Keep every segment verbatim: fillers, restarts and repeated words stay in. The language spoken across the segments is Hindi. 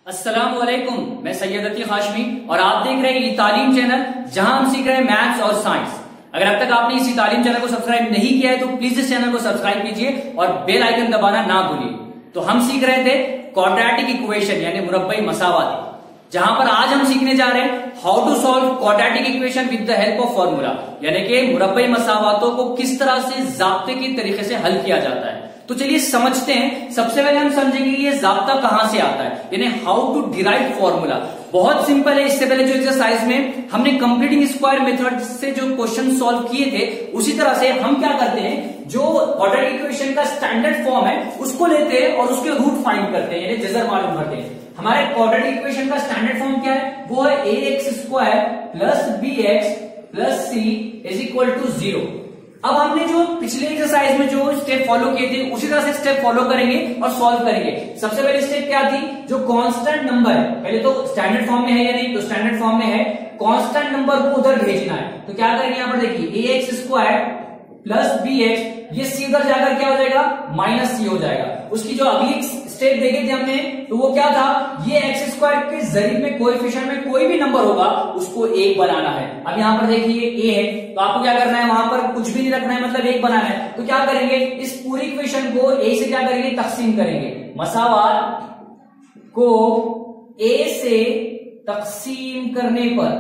अस्सलामुअलैकुम, मैं सैयद अतीक हाशमी और आप देख रहे हैं ये तालीम चैनल जहां हम सीख रहे हैं मैथ्स और साइंस। अगर अब तक आपने इसी तालीम चैनल को सब्सक्राइब नहीं किया है तो प्लीज इस चैनल को सब्सक्राइब कीजिए और बेल आइकन दबाना ना भूलिए। तो हम सीख रहे थे क्वाड्रेटिक इक्वेशन यानी मुरब्बई मसावाती, जहां पर आज हम सीखने जा रहे हैं how to solve quadratic equation with the help of formula, यानी कि मुरब्बई मसावातों को किस तरह से जाब्ते के तरीके से हल किया जाता है। तो चलिए समझते हैं। सबसे पहले हम समझेंगे कि ये जाब्ता कहां से आता है, यानी हाउ टू डिराइव फॉर्मूला। बहुत सिंपल है। इससे पहले जो एक्सरसाइज में हमने कंप्लीटिंग स्क्वायर मेथड से जो क्वेश्चन सॉल्व किए थे, उसी तरह से हम क्या करते हैं, जो क्वाड्रेटिक इक्वेशन का स्टैंडर्ड फॉर्म है उसको लेते हैं और उसके रूट फाइंड करते हैं, यानी जजर मालूम करते हैं। हमारे क्वाड्रेटिक इक्वेशन का स्टैंडर्ड फॉर्म क्या है, वो है a x square plus b x plus c is equal to zero. अब हमने जो पिछले एक्सरसाइज में जो स्टेप फॉलो किए थे उसी तरह से स्टेप फॉलो करेंगे और सॉल्व करेंगे। सबसे पहले स्टेप क्या थी, जो कांस्टेंट नंबर है, पहले तो स्टैंडर्ड फॉर्म में है या नहीं, तो स्टैंडर्ड फॉर्म में है, कांस्टेंट नंबर को उधर भेजना है। तो क्या करेंगे, यहां पर देखिए a x square plus b x, ये सी उधर जाकर क्या हो जाएगा, माइनस सी हो जाएगा। उसकी जो अगली स्टेप देखे थे हमने, तो वो क्या था, ये एक्स स्क्वायर के जरिए में कोएफिशिएंट में कोई भी नंबर होगा उसको एक बनाना है। अब यहाँ पर देखिए ए है, तो आपको क्या करना है, वहां पर कुछ भी नहीं रखना है, मतलब एक बनाना है। तो क्या करेंगे, इस पूरी इक्वेशन को ए से क्या करेंगे, तकसीम करेंगे। मसावात को ए से तकसीम करने पर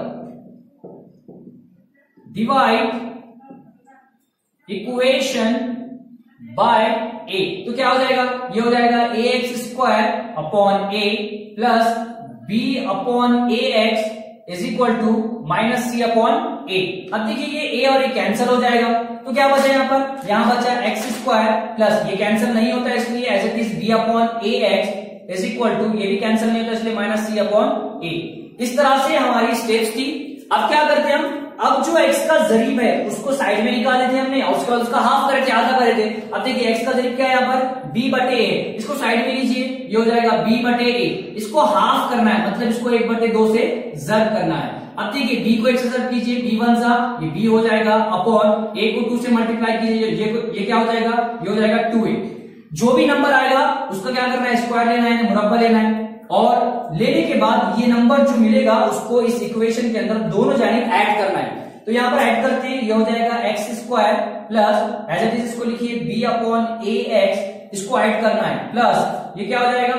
डिवाइड इक्वेशन बाय ए, तो क्या हो जाएगा, ये हो जाएगा a x square upon a plus b upon a x is equal to minus c upon a. अब देखिए ये ए और ए कैंसिल हो जाएगा, तो क्या बचा यहां पर, यहां बचा एक्स स्क्वायर प्लस, ये कैंसिल नहीं होता इसलिए as it is b upon a x is equal to, ये भी कैंसिल नहीं होता इसलिए माइनस सी अपॉन ए। इस तरह से हमारी स्टेप्स थी। अब क्या करते हैं हम, अब जो x का जरीब है उसको साइड में निकाले थे हमने और उसके बाद उसका हाफ करे थे, आधा करे थे। अब देखिए x का जरीब क्या है, यहाँ पर b बटे a, इसको साइड में लीजिए, ये हो जाएगा b बटे a। इसको हाफ करना है, मतलब इसको एक बटे दो से जर्ब करना है। अब देखिए b को एक से जर्ब कीजिए, b वन सा ये b हो जाएगा, अपॉन a को टू से मल्टीप्लाई कीजिए, ये ये क्या हो जाएगा, ये हो जाएगा टू ए। जो भी नंबर आएगा उसका क्या करना है, स्क्वायर लेना है, मुरब्बा लेना है, और लेने के बाद ये नंबर जो मिलेगा उसको इस इक्वेशन के अंदर दोनों जानिब ऐड करना है। तो यहां पर ऐड करते हैं, ये हो जाएगा x square plus as it is इसको लिखिए बी अपॉन ए एक्स, इसको ऐड करना है, प्लस ये क्या हो जाएगा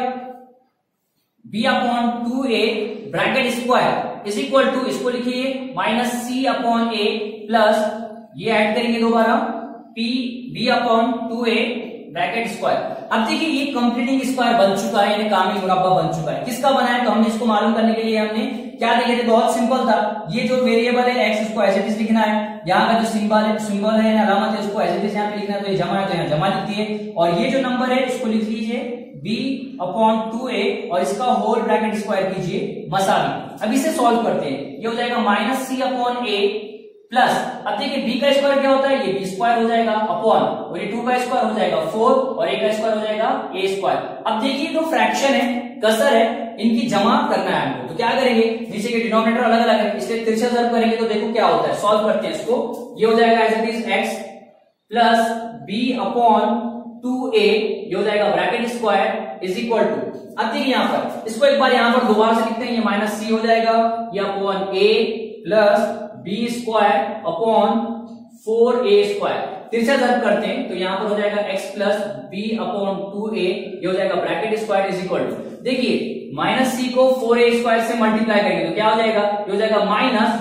b upon two a bracket square is equal to, इसको लिखिए minus c upon a plus ये ऐड करेंगे दोबारा p b upon two a bracket square. अब देखिए ये कंप्लीटिंग स्क्वायर बन चुका है, यानी कामिल मुरब्बा बन चुका है। किसका बना है, तो हमने इसको मालूम करने के लिए हमने क्या देखे थे, बहुत सिंपल था। ये जो वेरिएबल है एक्स उसको एज इट इज लिखना है, यहाँ का जो सिंबल है सिंबल है अलामत है उसको एज इट इज यहाँ पे लिखना है, तो ये जमा है तो यहाँ जमा लिख दिए, और ये जो नंबर है इसको लिख लीजिए b अपॉन टू ए और इसका होल ब्रैकेट स्क्वायर कीजिए मसावी। अब इसे सॉल्व करते हैं, ये हो जाएगा minus c upon a plus, अब देखिए b का स्क्वायर क्या होता है, ये b स्क्वायर हो जाएगा अपॉन, और ये टू का स्क्वायर हो जाएगा फोर और a का स्क्वायर हो जाएगा a स्क्वायर। अब देखिए जो फ्रैक्शन है, कसर है, इनकी जमा करना है हमको। तो क्या करेंगे, नीचे के डिनोमिनेटर अलग अलग है इसलिए तिरछा ज़रब करेंगे, तो देखो क्या होता है, सॉल्व करते हैं इसको। ये हो जाएगा as it is x plus b upon two a, ये हो जाएगा bracket square is equal to, अब देखिए यहाँ पर इसको एक बार यहाँ पर दोबारा से लिखते हैं, ये माइनस सी हो जाएगा, ये upon a plus b square upon four a square, तिरछा ज़रब करते हैं तो यहाँ पर हो जाएगा x plus b upon two a, ये हो जाएगा bracket square is equal to, देखिए माइनस सी को फोर ए स्क्वायर से मल्टीप्लाई करेंगे तो क्या हो जाएगा, ये हो जाएगा minus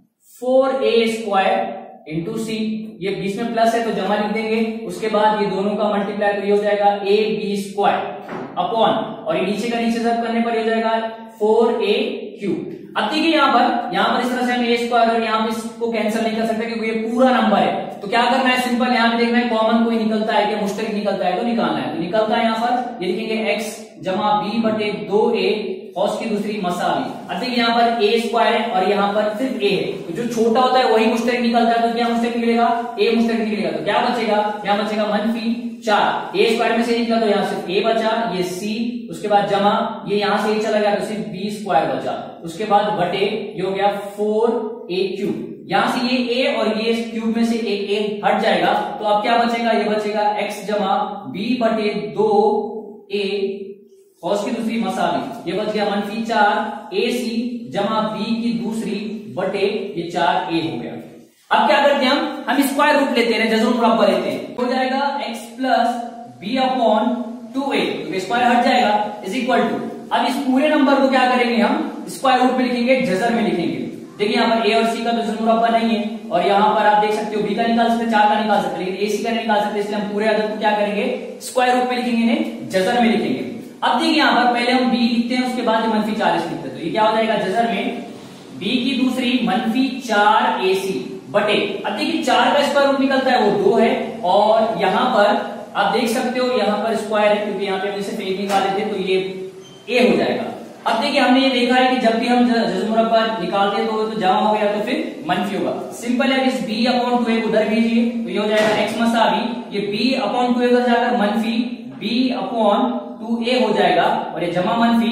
four a square into c, ये बीच में प्लस है तो जमा लिख देंगे, उसके बाद ये दोनों का मल्टीप्लाई तो ये हो जाएगा ए बी स्क्वायर अपॉन, और ये नीचे का नीचे ज़रब करने पर ये हो जाएगा फोर ए क्यूब। अब देखिए यहाँ पर यहाँ पर इस तरह से हम ए स्क्वायर और यहाँ पे इसको कैंसिल नहीं कर सकते क्योंकि ये पूरा नंबर है। तो क्या करना है, सिंपल यहाँ पे देखना है कॉमन कोई निकलता है कि मुश्तरक निकलता है, तो निकालना है। तो निकलता है यहाँ पर, ये लिखेंगे x जमा बी बटे दो ए और उसकी दूसरी मसावी। अब देखिए यहाँ पर ए स्क्वायर है और यहाँ पर सिर्फ ए है, तो जो छोटा होता है वही मुश्तरक निकलता है, तो क्या मुश्तरक निकलेगा, ए मुश्तरक निकलेगा, तो क्या बचेगा, यहाँ बचेगा मनफी चार, ए स्क्वायर में से निकला तो यहाँ सिर्फ ए बचा, ये सी, उसके बाद जमा ये यहाँ से ए चला गया तो सिर्फ बी स्क्वायर बचा, उसके बाद बटे ये हो गया फोर ए क्यूब, यहां से ये a और ये क्यूब में से एक a हट जाएगा, तो अब क्या बचेगा, ये बचेगा x जमा बी बटे दो ए कॉस की दूसरी मसावी, ये बच गया मंफी चार ए सी जमा बी की दूसरी बटे ये चार ए हो गया। अब क्या करते हैं हम हम स्क्वायर रूट लेते हैं, जजर मुरब्बा लेते हैं, हो जाएगा x plus b upon two a, तो स्क्वायर हट जाएगा इज इक्वल टू, अब इस पूरे नंबर को क्या करेंगे हम स्क्वायर रूट में लिखेंगे, जजर में लिखेंगे। देखिए यहाँ पर ए और सी का तो जजर मुरब्बा नहीं है, और यहाँ पर आप देख सकते हो बी का निकाल सकते, चार का निकाल सकते, लेकिन ए सी का नहीं निकाल सकते, इसलिए हम पूरे अदद को क्या करेंगे स्क्वायर रूट में लिखेंगे, इन्हें जजर में लिखेंगे। अब देखिए यहाँ पर पहले हम बी लिखते हैं, उसके बाद मंफी चालीस लिखते हैं, तो ये क्या हो जाएगा जजर में बी की दूसरी मंफी चार ए सी बटे, अब देखिए चार का स्क्वायर रूट निकलता है वो दो है, और यहाँ पर आप देख सकते हो यहाँ पर स्क्वायर है, क्योंकि यहाँ पे हमने सिर्फ एक निकाले थे, तो ये ए हो जाएगा। अब देखिए हमने ये देखा है कि जब भी हम जजर मुरब्बा निकालते हैं तो तो जमा हो गया तो फिर मंफी होगा। सिंपल है, इस b अपॉन टू ए उधर भेजिए, तो ये हो जाएगा x मसावी, ये b अपॉन टू ए उधर जाकर मंफी b अपॉन टू ए हो जाएगा, और ये जमा मंफी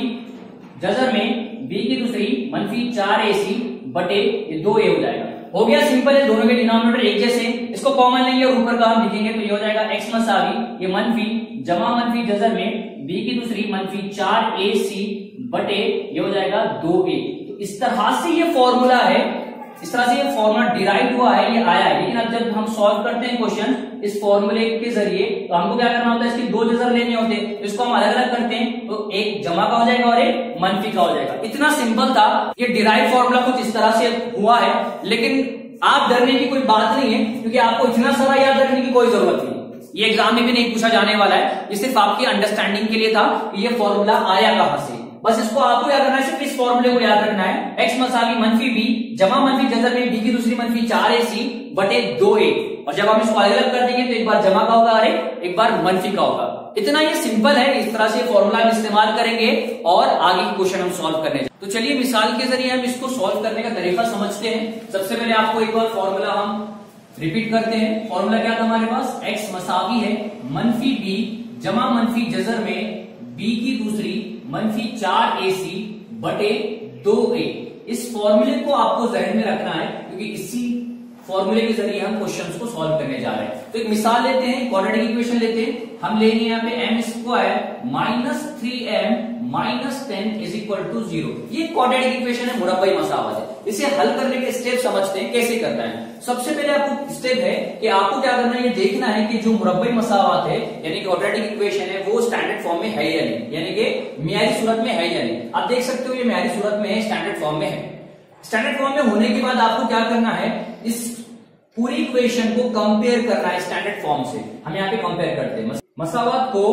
जजर में b की दूसरी मंफी चार ए सी बटे ये दो ए हो जाएगा। हो गया सिंपल है, दोनों के डिनोमिनेटर एक जैसे, इसको कॉमन लेंगे और ऊपर का हम लिखेंगे, तो ये हो जाएगा x मसावी ये मंफी जमा मंफी जजर में b की दूसरी मंफी चार ए सी बटे ये हो जाएगा दो ए। तो इस तरह से ये फॉर्मूला है, इस तरह से ये फॉर्मूला डिराइव हुआ है, ये आया है। लेकिन अब जब हम सॉल्व करते हैं क्वेश्चन इस फॉर्मूले के जरिए, तो हमको क्या करना होता है, इसके दो जजर लेने होते हैं, इसको हम अलग अलग करते हैं, तो एक जमा का हो जाएगा और एक मंफी का हो जाएगा। इतना सिंपल था, ये डिराइव फॉर्मूला कुछ इस तरह से हुआ है, लेकिन आप डरने की कोई बात नहीं है, क्योंकि आपको इतना सारा याद रखने की कोई जरूरत नहीं। ये एग्जाम में भी नहीं पूछा जाने वाला है, ये सिर्फ आपकी अंडरस्टैंडिंग के लिए था कि ये फॉर्मूला आया कहां से। बस इसको आपको याद रखना है, सिर्फ इस फॉर्मूले को याद रखना है, x मसावी मंफी b जमा मंफी जजर में b की दूसरी मंफी चार ए सी बटे दो ए, और जब हम इसको अलग अलग कर देंगे तो एक बार जमा का होगा और एक बार मंफी का होगा। इतना ये सिंपल है, इस तरह से फॉर्मूला हम इस्तेमाल करेंगे और आगे के क्वेश्चन हम सॉल्व करने जाएंगे। तो चलिए मिसाल के जरिए हम इसको सॉल्व करने का तरीका समझते हैं। सबसे पहले आपको एक बार फॉर्मूला हम रिपीट करते हैं। फॉर्मूला क्या था हमारे पास, x मसावी है मंफी b जमा मंफी जजर में b की दूसरी मंफी चार ए सी बटे दो ए। इस फॉर्मूले को आपको जहन में रखना है, क्योंकि इसी फॉर्मूले के जरिए हम क्वेश्चंस को सॉल्व करने जा रहे हैं। तो एक मिसाल लेते हैं, क्वाड्रेटिक इक्वेशन लेते हैं, हम लेंगे यहाँ पे m square minus three m minus ten is equal to zero. ये क्वाड्रेटिक इक्वेशन है, मुरब्बाई मसावत है। इसे हल करने के स्टेप समझते हैं कैसे करना है। सबसे पहले आपको स्टेप है कि आपको क्या करना है, ये देखना है कि जो मुरब्बाई मसावत है यानी क्वाड्रेटिक इक्वेशन है वो स्टैंडर्ड फॉर्म में है या नहीं, यानी कि मियारी सूरत में है या नहीं। आप देख सकते हो ये मियारी सूरत में है, स्टैंडर्ड फॉर्म में है। स्टैंडर्ड फॉर्म में होने के बाद आपको क्या करना है, इस पूरी इक्वेशन को कंपेयर करना है स्टैंडर्ड फॉर्म से। हम यहाँ पे कंपेयर करते हैं मसावत को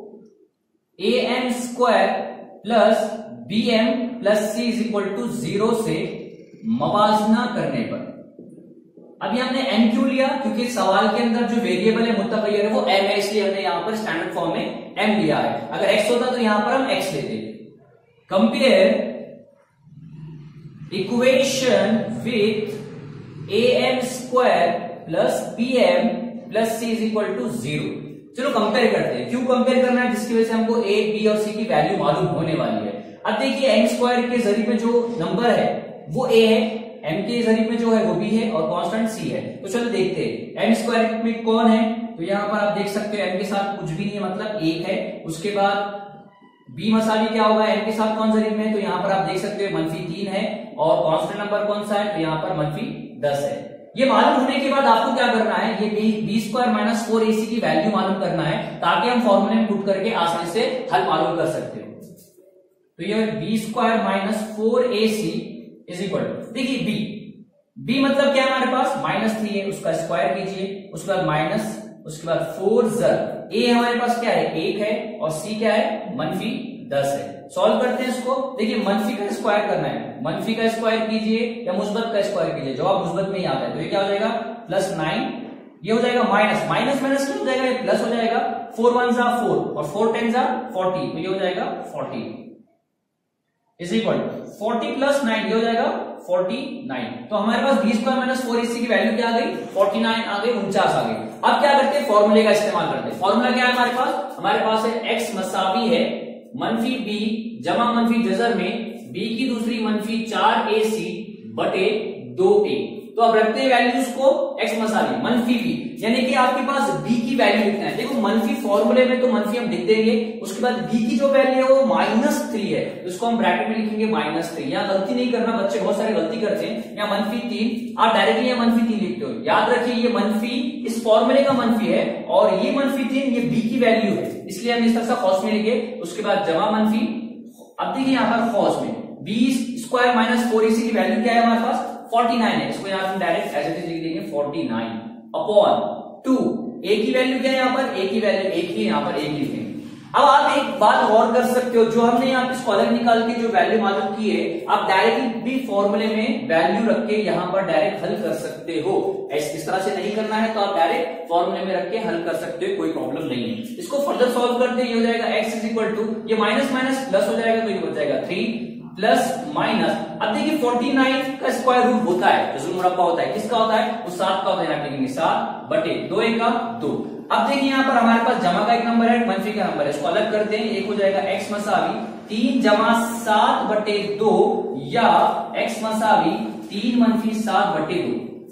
a m square plus b m plus c is equal to zero से मवाजना करने पर। अभी हमने एम क्यों लिया, क्योंकि सवाल के अंदर जो वेरिएबल है मुतगय्यर है वो एम है, इसलिए हमने यहाँ पर स्टैंडर्ड फॉर्म में एम लिया है। अगर एक्स होता तो यहां पर हम एक्स लेते। Compare equation with a m square plus b m plus c is equal to zero. चलो कंपेयर करते हैं। क्यों कंपेयर करना है, जिसकी वजह से हमको ए बी और सी की वैल्यू मालूम होने वाली है। अब देखिए एम स्क्वायर के जरिए में जो नंबर है वो ए है, एम के जरिए में जो है वो बी है और कांस्टेंट सी है। तो चलो देखते हैं एम स्क्वायर में कौन है। तो यहाँ पर आप देख सकते हो एम के साथ कुछ भी नहीं है, मतलब एक है। उसके बाद बी मसावी क्या होगा, एम के साथ कौन जरिए में है, तो यहाँ पर आप देख सकते हो मंफी तीन है और कांस्टेंट नंबर कौन सा है, तो यहाँ पर मंफी दस है। ये मालूम होने के बाद आपको क्या करना है, ये b b square minus four a c की वैल्यू मालूम करना है, ताकि हम फॉर्मूले में पुट करके आसानी से हल मालूम कर सकते हो। तो ये b square minus four a c is equal to, देखिए बी बी मतलब क्या है हमारे पास माइनस थ्री है, उसका स्क्वायर कीजिए, उसके बाद माइनस, उसके बाद फोर जर ए हमारे पास क्या है एक है और सी क्या है मंफी दस है। सॉल्व करते हैं इसको। देखिए मंफी का स्क्वायर करना है, मंफी का स्क्वायर कीजिए या मुस्बत का स्क्वायर कीजिए, जवाब मुस्बत में ही आता है। तो ये क्या हो जाएगा प्लस नाइन, ये हो जाएगा माइनस माइनस माइनस क्या हो जाएगा, ये प्लस हो जाएगा। फोर वन जा फोर और फोर टेन जा फोर्टी, तो ये हो जाएगा forty is equal to forty plus nine, ये हो जाएगा फोर्टी नाइन। तो हमारे पास b square minus four a c की वैल्यू क्या आ गई, फोर्टी नाइन आ गई, उनचास आ गई। अब क्या करते हैं, फॉर्मूले का इस्तेमाल करते हैं। फॉर्मूला क्या है हमारे पास, हमारे पास है एक्स मसावी है मंफी बी जमा मंफी जजर में बी की दूसरी मंफी चार ए सी बटे दो ए। तो अब रखते हैं वैल्यूज को x मसावी मनफी b, यानी कि आपके पास b की वैल्यू लिखना है। देखो मनफी फॉर्मूले में तो मनफी हम लिख देंगे, उसके बाद b की जो वैल्यू है वो माइनस थ्री है, उसको हम ब्रैकेट में लिखेंगे माइनस थ्री। यहाँ गलती नहीं करना, बच्चे बहुत सारे गलती करते हैं। यहाँ मनफी तीन, आप डायरेक्टली यहाँ मनफी तीन लिखते हो। याद रखिए ये मनफी इस फॉर्मूले का मनफी है और ये मनफी तीन ये b की वैल्यू है, इसलिए हम इस तरह से खौस में लिखे। उसके बाद जमा मनफी, अब देखिए यहाँ पर खौस में बी स्क्वायर माइनस फोर इसी की वैल्यू क्या है हमारे पास फोर्टी नाइन है, इसको यहाँ हम डायरेक्ट एज इट इज लिख देंगे forty nine upon two. A की वैल्यू क्या है यहाँ पर, ए की वैल्यू एक ही, यहाँ पर एक लिखेंगे। अब आप एक बात और कर सकते हो, जो हमने यहाँ पे स्कॉलर निकाल के जो वैल्यू मालूम की है, आप डायरेक्टली भी फॉर्मूले में वैल्यू रख के यहाँ पर डायरेक्ट हल कर सकते हो। इस तरह से नहीं करना है तो आप डायरेक्ट फॉर्मूले में रख के हल कर सकते हो, कोई प्रॉब्लम नहीं है। इसको फर्दर सॉल्व करते हैं, ये हो जाएगा x इज इक्वल टू, ये माइनस माइनस प्लस हो जाएगा तो ये बच जाएगा थ्री प्लस माइनस। अब देखिए फोर्टी नाइन का स्क्वायर रूट होता है, जो मुरब्बा होता है, किसका होता है, वो सात का होता है। आप लिखेंगे सात बटे दो एक का दो। अब देखिए यहाँ पर हमारे पास जमा का एक नंबर है, मनफी का नंबर है, इसको अलग करते हैं। एक हो जाएगा x मसावी तीन जमा सात बटे दो, या x मसावी तीन मनफी सात बटे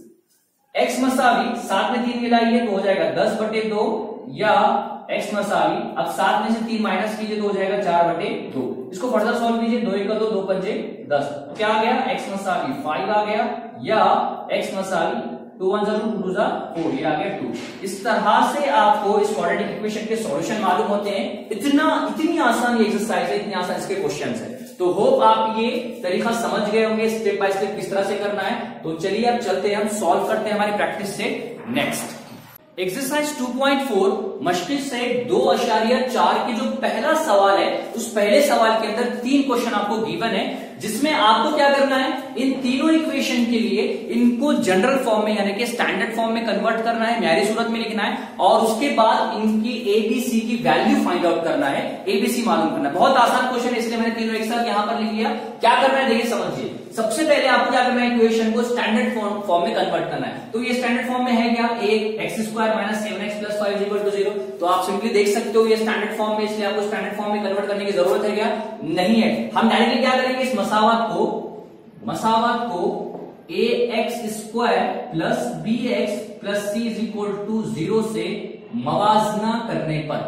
दो। x मसावी सात में तीन मिलाइए तो हो जाएगा दस बटे दो, या x मसावी अब सात में से तीन माइनस कीजिए तो हो जाएगा चार बटे दो। इसको फर्दर सॉल्व कीजिए, दो एक का दो, दो पंजे दस, तो क्या आ गया x मसावी फाइव आ गया, या x मसावी टू वन जा टू, टू जा फोर, ये आ गया टू। इस तरह से आपको इस क्वाड्रेटिक इक्वेशन के सॉल्यूशन मालूम होते हैं। इतना इतनी आसान ये एक्सरसाइज है, इतनी आसान इसके क्वेश्चन है। तो होप आप ये तरीका समझ गए होंगे स्टेप बाय स्टेप किस तरह से करना है। तो चलिए अब चलते हैं, हम सॉल्व करते हैं हमारी प्रैक्टिस से। Next exercise two point four मश्किल से दो अशारिया चार के जो पहला सवाल है, उस पहले सवाल के अंदर तीन क्वेश्चन आपको गिवन है, जिसमें आपको क्या करना है, इन तीनों इक्वेशन के लिए इनको जनरल फॉर्म में यानी कि स्टैंडर्ड फॉर्म में कन्वर्ट करना है, म्यारी सूरत में लिखना है, और उसके बाद इनकी एबीसी की वैल्यू फाइंड आउट करना है, एबीसी मालूम करना है। बहुत आसान क्वेश्चन है, इसलिए मैंने तीनों एक साथ यहां पर लिख लिया। क्या करना है देखिए समझिए। सबसे पहले आपको क्या करना है, इक्वेशन को स्टैंडर्ड फॉर्म फॉर्म में कन्वर्ट करना है। तो ये स्टैंडर्ड फॉर्म में है क्या, एक x square minus seven x plus five equal to zero. तो आप सिंपली देख सकते हो ये स्टैंडर्ड फॉर्म में, इसलिए आपको स्टैंडर्ड फॉर्म में कन्वर्ट करने की जरूरत है क्या, नहीं है। हम डायरेक्टली क्या करेंगे, इस मसावत को मसावत को a x square plus b x plus c is equal to zero से मवाजना करने पर,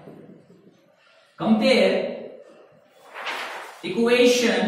compare equation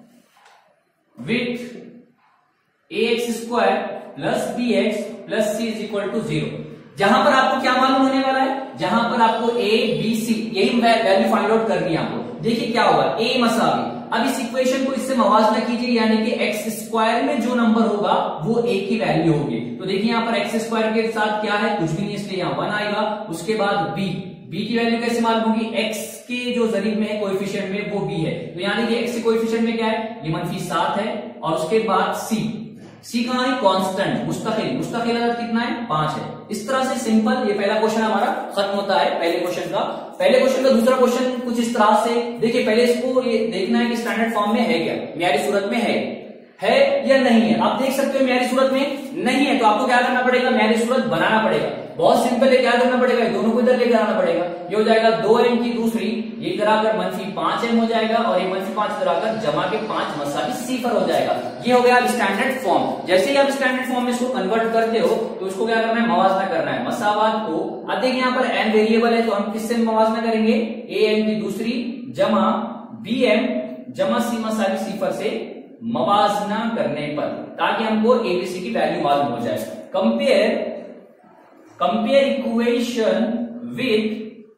with a x square plus b x plus c is equal to zero. जहां पर आपको क्या मालूम होने वाला है, जहां पर आपको ए बी सी यही वैल्यू फाइंड आउट करनी है आपको। देखिए क्या होगा, ए मसावी, अब इस इक्वेशन को इससे मवाजना कीजिए, यानी कि एक्स स्क्वायर में जो नंबर होगा वो ए की वैल्यू होगी। तो देखिए यहाँ पर एक्स स्क्वायर के साथ क्या है, कुछ भी नहीं, इसलिए यहाँ वन आएगा। उसके बाद बी, बी की वैल्यू कैसे मालूम होगी, एक्स के जो जरीब में है कोएफिशिएंट में वो बी है, तो यानी कि एक्स के कोएफिशिएंट में क्या है, ये मनफी सात है। और उसके बाद सी, सी कहां है, कांस्टेंट मुस्तकिल, मुस्तकिल अदद कितना है, पांच है। इस तरह से सिंपल ये पहला क्वेश्चन हमारा खत्म होता है, पहले क्वेश्चन का। पहले क्वेश्चन का दूसरा क्वेश्चन कुछ इस तरह से देखिए, पहले इसको ये देखना है कि स्टैंडर्ड फॉर्म में है क्या, म्यारी सूरत में है है या नहीं है। आप देख सकते हो म्यारी सूरत में नहीं है, तो आपको क्या करना पड़ेगा, म्यारी सूरत बनाना पड़ेगा। बहुत सिंपल है, क्या करना पड़ेगा, दोनों को इधर लेकर आना पड़ेगा। ये हो जाएगा दो एम की दूसरी, ये इधर आकर मनफी पांच एम हो जाएगा, और ये मनफी पांच इधर आकर जमा के पांच मसावी सिफर हो जाएगा। ये हो गया अब स्टैंडर्ड फॉर्म। जैसे ही आप स्टैंडर्ड फॉर्म में इसको कन्वर्ट करते हो तो इसको क्या करना है, मवाजना करना है। मसावात को, अब देखिए यहाँ पर एन वेरिएबल है, तो हम किससे मवाजना करेंगे, ए एम की दूसरी जमा बी एम जमा सी मसावी सिफर से मवाजना करने पर, ताकि हमको एबीसी की वैल्यू मालूम हो जाए। Compare compare equation with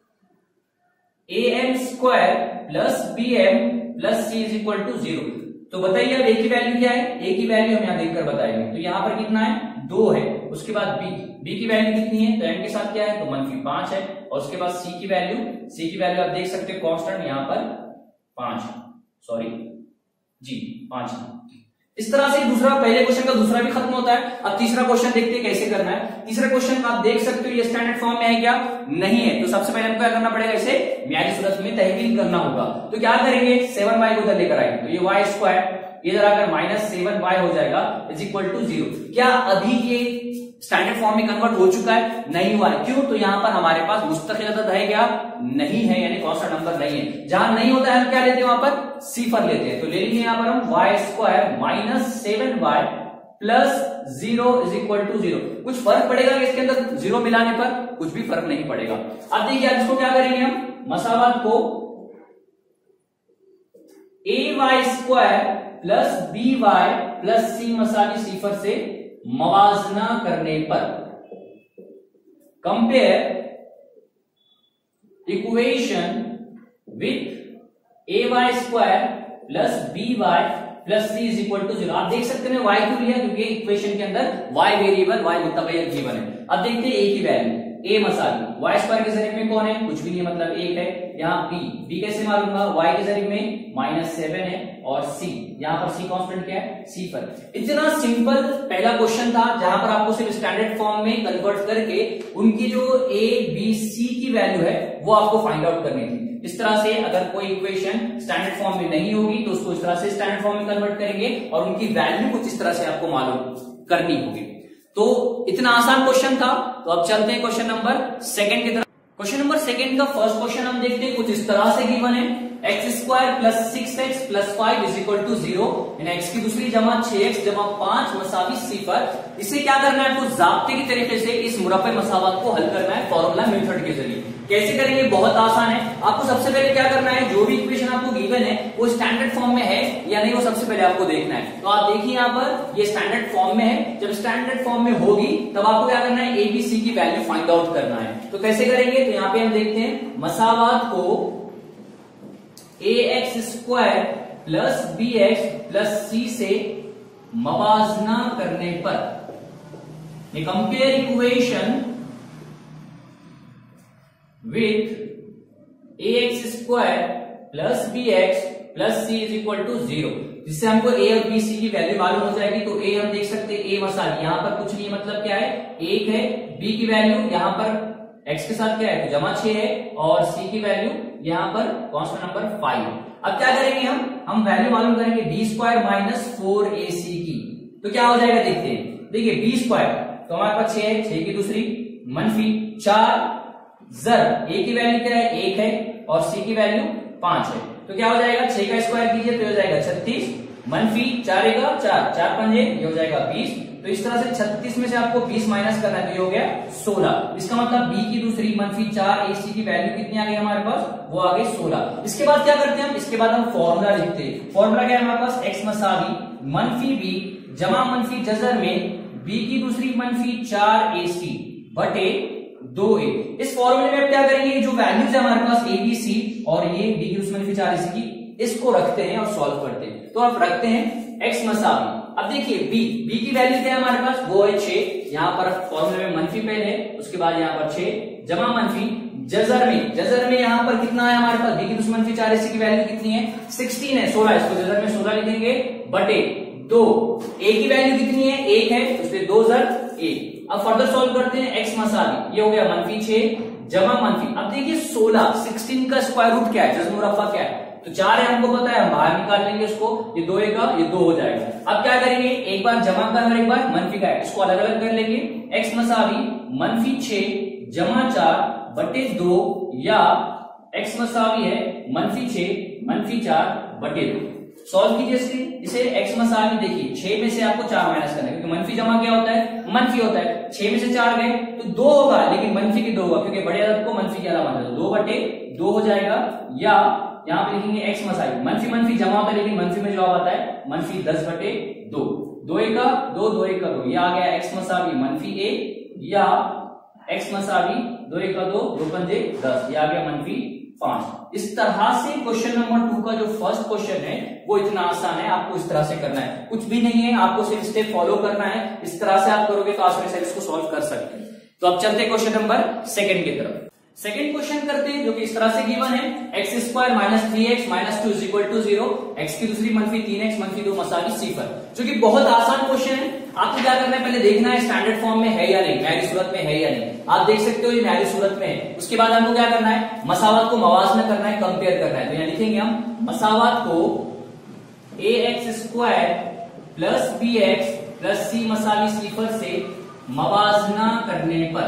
a m square plus b m plus c is equal to zero. तो बताइए अब ए की वैल्यू क्या है, ए की वैल्यू हम यहां देखकर बताएंगे। तो यहां पर कितना है, दो है। उसके बाद बी, बी की वैल्यू कितनी है, तो एम के साथ क्या है, तो मनफी पांच है। और उसके बाद सी की वैल्यू, सी की वैल्यू आप देख सकते हो कांस्टेंट यहां पर पांच, सॉरी जी पांच। इस तरह से दूसरा, पहले क्वेश्चन का दूसरा भी खत्म होता है। अब तीसरा क्वेश्चन देखते हैं कैसे करना है। तीसरा क्वेश्चन आप देख सकते हो ये स्टैंडर्ड फॉर्म में है क्या, नहीं है। तो सबसे पहले हमको क्या करना पड़ेगा, इसे म्यारी सूरत में तहवील करना होगा। तो क्या करेंगे, सेवन वाई को उधर लेकर आएंगे, तो ये वाई स्क्वायर इधर आकर माइनस सेवन वाई हो जाएगा इज इक्वल टू जीरो। क्या अभी ये स्टैंडर्ड फॉर्म में कन्वर्ट हो चुका है, नहीं हुआ है। क्यों, तो यहां पर हमारे पास मुस्तकिल अदद है क्या, नहीं है, यानी कांस्टेंट नंबर नहीं है। जहां नहीं होता है हम क्या लेते हैं, वहां पर सिफर लेते हैं। तो ले लीजिए यहां पर हम y square minus seven y plus zero is equal to zero. कुछ फर्क पड़ेगा इसके अंदर जीरो मिलाने पर? कुछ भी फर्क नहीं पड़ेगा। अब देखिए अब इसको क्या करेंगे हम, मसावात को a y square plus b y plus c मसावी सिफर से मवाजना करने पर compare equation with a y square plus b y plus c is equal to zero. आप देख सकते हैं वाई क्यों लिया, क्योंकि इक्वेशन के अंदर वाई वेरिएबल वाई मुतगय्यर गिवन है। अब देखते हैं ए की वैल्यू, ए मसाली वाई स्क्वायर के जरिए में कौन है, कुछ भी नहीं मतलब एक है। यहाँ बी, बी कैसे मालूम होगा, वाई के जरिए में माइनस सेवन है, और सी यहाँ पर सी कांस्टेंट क्या है, सी पर। इतना सिंपल पहला क्वेश्चन था जहां पर आपको सिर्फ स्टैंडर्ड फॉर्म में कन्वर्ट करके उनकी जो ए बी सी की वैल्यू है वो आपको फाइंड आउट करनी थी। इस तरह से अगर कोई इक्वेशन स्टैंडर्ड फॉर्म में नहीं होगी तो उसको इस तरह से स्टैंडर्ड फॉर्म में कन्वर्ट करेंगे और उनकी वैल्यू कुछ इस तरह से आपको मालूम करनी होगी। तो इतना आसान क्वेश्चन था। तो अब चलते हैं क्वेश्चन नंबर सेकंड की तरफ। क्वेश्चन नंबर सेकंड का फर्स्ट क्वेश्चन हम देखते हैं, कुछ इस तरह से गिवन है, x square plus six x plus five is equal to zero, x की दूसरी जमा छह एक्स जमा पांच मसावी सिफर। इसे क्या करना है आपको, जाब्ते की तरीके से इस मुरब्बे मसावत को हल करना है फॉर्मूला मेथड के जरिए। कैसे करेंगे, बहुत आसान है। आपको सबसे पहले क्या करना है, जो भी इक्वेशन आपको गिवन है वो स्टैंडर्ड फॉर्म में है या नहीं वो सबसे पहले आपको देखना है। तो आप देखिए यहाँ पर ये स्टैंडर्ड फॉर्म में है, जब स्टैंडर्ड फॉर्म में होगी तब आपको क्या करना है, ए बी सी की वैल्यू फाइंड आउट करना है। तो कैसे करेंगे, तो यहाँ पे हम देखते हैं मसावात को a x square plus b x plus c से मवाजना करने पर compare equation with a x square plus b x plus c is equal to zero, जिससे हमको ए और बी सी की वैल्यू मालूम हो जाएगी। तो ए हम देख सकते हैं, ए मसाली यहाँ पर कुछ नहीं मतलब क्या है, एक है, बी की वैल्यू यहाँ पर एक्स के साथ क्या है तो जमा छह है, और सी की वैल्यू यहाँ पर कांस्टेंट नंबर फाइव। अब क्या करेंगे हम हम वैल्यू मालूम करेंगे b square minus four a c की। तो क्या हो जाएगा देखते हैं, देखिए बी स्क्वायर तो हमारे पास छह है, छह की दूसरी मनफी चार जर ए की वैल्यू क्या है एक है और सी की वैल्यू पांच है। तो क्या हो जाएगा, छह का स्क्वायर कीजिए तो हो जाएगा छत्तीस, मनफी चार का चार, चार पंजे ये हो जाएगा बीस। तो इस तरह से छत्तीस में से आपको बीस माइनस करना है तो ये हो गया सोलह। इसका मतलब बी की दूसरी मनफी चार ए सी की वैल्यू कितनी आ गई हमारे पास, वो आ गई सोलह। इसके बाद क्या करते हैं हम, इसके बाद हम फॉर्मूला लिखते हैं। फॉर्मूला क्या है हमारे पास, एक्स मसावी मनफी बी जमा मनफी जजर में बी की दूसरी मनफी चार ए सी बटे दो ए। इस फॉर्मूले में क्या करेंगे, जो वैल्यूज है हमारे पास ए बी सी और ये बी की दूसरी मनफी चार ए सी की, इसको रखते हैं और सॉल्व करते हैं। तो आप रखते हैं एक्स मसावी, अब देखिए बी बी की वैल्यू क्या है हमारे पास, वो है छह। यहाँ पर फॉर्मूले में मनफी पहले है, उसके बाद यहाँ पर छह जमा मनफी जजर में, जजर में यहाँ पर कितना है हमारे पास, बी की दूसरी मनफी चार ए सी की वैल्यू कितनी है सिक्सटीन है, सोलह, इसको जजर में सोलह लिखेंगे बटे दो। ए की वैल्यू कितनी है एक है, इसलिए दो जर एक। अब फर्दर सॉल्व करते हैं एक्स मसावी, ये हो गया मनफी छह जमा मनफी, अब देखिए सोलह, सिक्सटीन का स्क्वायर रूट क्या है, जज्म मुरफ़ा क्या है, तो चार है हमको पता है, हम बाहर निकाल लेंगे उसको, ये दो का ये दो हो जाएगा। अब क्या करेंगे, एक बार जमा का और एक बार मनफी का है, इसको अलग अलग कर लेंगे। एक्स मसावी मनफी छह जमा चार बटे दो, या एक्स मसावी है मनफी छह मनफी चार बटे दो। सॉल्व कीजिए इसके, इसे एक्स मसावी देखिए छह में से आपको चार माइनस करना है, क्योंकि मनफी जमा क्या होता है, मनफी होता है। छह में से चार गए तो दो होगा, लेकिन मनफी की दो होगा, क्योंकि बड़े अदद को मनफी क्या माना, दो बटे दो हो जाएगा। या यहाँ पे लिखेंगे एक्स मसावी, मनफी मनफी जमा होता है लेकिन मनफी में जवाब आता है मनफी दस बटे दो, दो एक का दो, दो एक का दो, ये आ गया एक्स मसावी मनफी ए, या एक्स मसावी दो एक का दो, दो पंजे दस, ये आ गया मनफी पांच। इस तरह से क्वेश्चन नंबर टू का जो फर्स्ट क्वेश्चन है वो इतना आसान है, आपको इस तरह से करना है, कुछ भी नहीं है, आपको सिर्फ स्टेप फॉलो करना है। इस तरह से आप करोगे तो आसानी से इसको सॉल्व कर सकते हैं। तो अब चलते हैं क्वेश्चन नंबर सेकंड की तरफ। सेकंड क्वेश्चन करते हैं, जो कि इस तरह से गिवन है, x square minus three x minus two is equal to zero, x की दूसरी मनफी तीन एक्स मनफी दो मसावी सिफर, जो कि बहुत आसान क्वेश्चन है। आपको क्या करना है, पहले देखना है स्टैंडर्ड फॉर्म में है या नहीं, मैरी सूरत में है या नहीं। आप देख सकते हो ये मैरी सूरत में है। उसके बाद हमको क्या करना है, मसावत को मवाजना करना है, कंपेयर करना है। तो यहाँ लिखेंगे हम मसावत को a x square plus b x plus c मसावी सिफर से मवाजना करने पर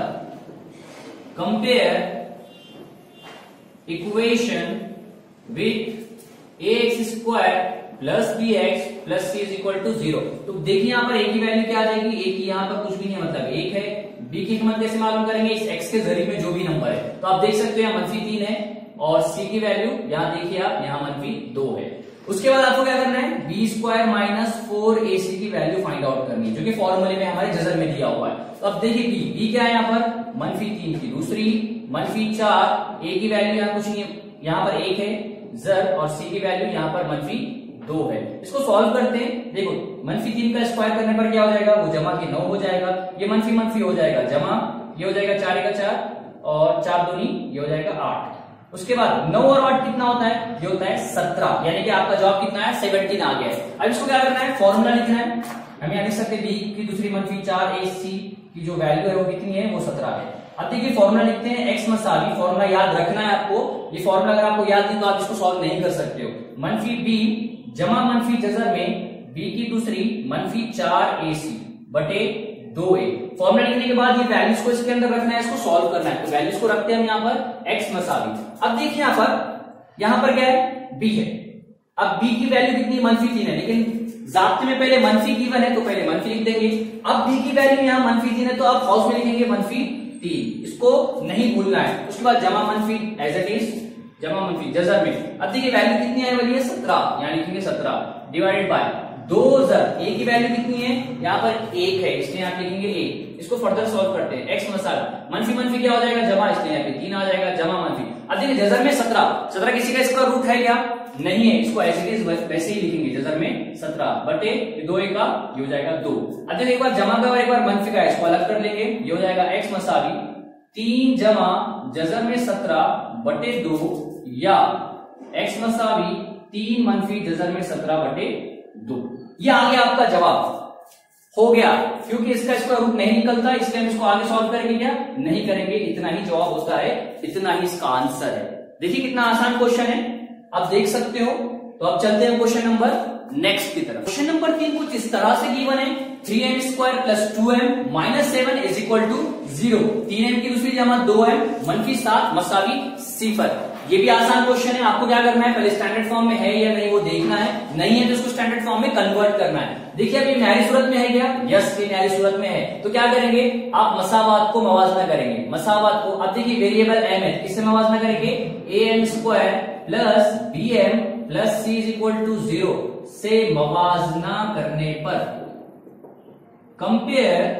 compare equation with a x square plus b x plus c is equal to zero. तो देखिए यहाँ पर ए की वैल्यू क्या आ जाएगी, ए की यहाँ पर कुछ भी नहीं मतलब एक है, बी की कीमत कैसे मालूम करेंगे, इस एक्स के जरिए में जो भी नंबर है। तो आप देख सकते हो यहाँ मनफी तीन है और सी की वैल्यू यहाँ देखिए आप यहाँ मनफी दो है। उसके बाद आपको क्या करना है, b square minus four a c की वैल्यू फाइंड आउट करनी है जो कि फॉर्मूले में हमारे जजर में दिया हुआ है। तो अब देखिए बी बी क्या है यहाँ पर, मनफी तीन की दूसरी, मनफी चार, ए की वैल्यू यहाँ कुछ नहीं है, यहाँ पर एक है जर, और सी की वैल्यू यहाँ पर मनफी दो है। इसको सॉल्व करते हैं, देखो मनफी तीन का स्क्वायर करने पर क्या हो जाएगा, वो जमा के नौ हो जाएगा, ये मनफी मनफी हो जाएगा जमा, ये हो जाएगा चार का चार और चार दूनी ये हो जाएगा आठ। उसके बाद नौ और आठ कितना होता है, ये होता है सत्रह, यानी कि आपका जवाब कितना है, सत्रह आ गया है। अब इसको क्या करना है, फॉर्मूला लिखना है। हम यहाँ लिख सकते हैं बी की दूसरी मनफी चार ए सी की जो वैल्यू है वो कितनी है, वो सत्रह है। अब देखिए फॉर्मूला लिखते हैं, एक्स मसावी, फॉर्मूला याद रखना है आपको, ये फॉर्मूला अगर आपको याद नहीं तो आप इसको सॉल्व नहीं कर सकते हो। मनफी बी जमा मनफी जजर में बी की दूसरी मनफी चार ए सी बटे दो ए। फॉर्मूला लिखने के बाद ये वैल्यूज को इसके अंदर रखना है, इसको सॉल्व करना है। तो वैल्यूज को रखते हैं हम यहाँ पर एक्स मसावी। अब देखिए यहाँ पर यहाँ पर क्या है, बी है। अब बी की वैल्यू कितनी, मनफी तीन है, लेकिन जाब्ते में पहले मनफी गिवन है तो पहले मनफी लिख देंगे। अब बी की वैल्यू यहाँ मनफी तीन है तो आप हाउस में लिखेंगे मनफी तीन, इसको नहीं भूलना है। उसके बाद जमा मनफी एज इट इज जमा मनफी जजर में। अब देखिए वैल्यू कितनी आने वाली है, सत्रह, यहाँ लिखेंगे सत्रह डिवाइडेड बाय दो जर, ए की वैल्यू कितनी है, यहाँ पर एक है इसलिए यहाँ लिखेंगे एक। इसको फर्दर सॉल्व करते हैं, एक्स मसाला मनफी मनफी क्या हो जाएगा, जमा, इसलिए यहाँ पे तीन आ जाएगा जमा मनफी। अब देखिए जजर में सत्रह, सत्रह किसी का इसका रूट है क्या, नहीं है, इसको एज इट इज वैसे ही लिखेंगे जजर में सत्रह बटे दो ए का ये हो जाएगा दो। अब देखिए एक बार जमा का और एक बार मनफी का, इसको अलग कर लेंगे, ये हो जाएगा एक्स मसावी तीन जमा जजर में सत्रह बटे दो, या एक्स मसावी तीन मनफी जजर में सत्रह बटे दो। ये आ गया आपका जवाब, हो गया। क्योंकि इसका इसका रूट नहीं निकलता इसलिए हम इसको आगे सॉल्व करेंगे क्या, नहीं करेंगे, इतना ही जवाब होता है, इतना ही इसका आंसर है। देखिए कितना आसान क्वेश्चन है, आप देख सकते हो। तो अब चलते हैं क्वेश्चन नंबर नेक्स्ट की तरफ। क्वेश्चन नंबर तीन कुछ इस तरह से गिवन है, three m square plus two m minus seven is equal to zero. तीन एम की दूसरी जमा दो एम मनफी सात मसावी सिफर। ये भी आसान क्वेश्चन है, आपको क्या करना है, पहले स्टैंडर्ड फॉर्म में है या नहीं वो देखना है, नहीं है तो इसको स्टैंडर्ड फॉर्म में कन्वर्ट करना है। देखिए अभी न्यारी सूरत में है क्या, यस ये न्यारी सूरत में है। तो क्या करेंगे, आप मसावात को मवाजना करेंगे, मसावात को। अब देखिए वेरिएबल एम है, किससे मवाजना करेंगे, a m square plus b m plus c is equal to zero से मवाजना करने पर compare